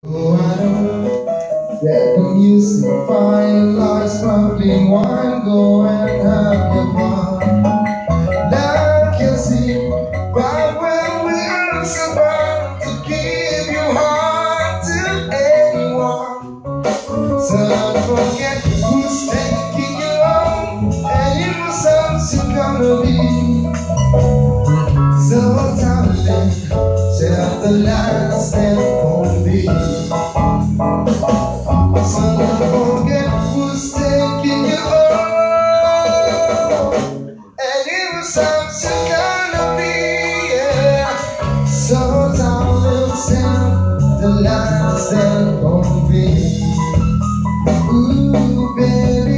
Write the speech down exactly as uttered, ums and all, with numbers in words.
Oh, I know that the music fine like sparkling wine. Go and have your fun. Like you see, but when we're about to give your heart to anyone, so don't forget who's taking you home, and you know something's gonna be. So darling, tell the last that won't be. So don't forget who's taking you home, and it was something gonna be, yeah. So darling, tell the last that won't be. Ooh, baby.